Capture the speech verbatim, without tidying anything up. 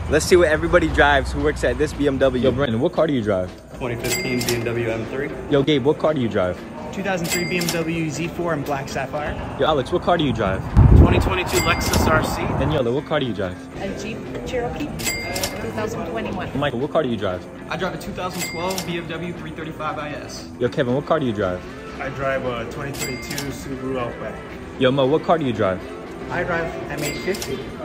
Let's see what everybody drives who works at this B M W. Yo, Brandon, what car do you drive? twenty fifteen B M W M three. Yo, Gabe, what car do you drive? two thousand three B M W Z four in black sapphire. Yo, Alex, what car do you drive? twenty twenty-two Lexus R C. And Yola, what car do you drive? A Jeep Cherokee, two thousand twenty-one. Michael, what car do you drive? I drive a two thousand twelve B M W three thirty-five I S. Yo, Kevin, what car do you drive? I drive a twenty twenty-two Subaru Outback. Yo, Mo, what car do you drive? I drive M eight fifty.